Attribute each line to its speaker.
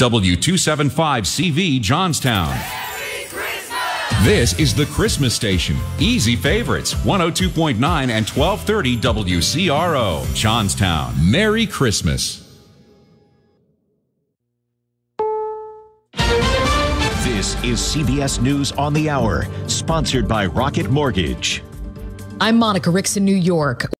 Speaker 1: W275CV Johnstown. This is the Christmas station. Easy favorites, 102.9 and 1230 WCRO, Johnstown. Merry Christmas.
Speaker 2: This is CBS News on the Hour, sponsored by Rocket Mortgage.
Speaker 3: I'm Monica Ricks in New York.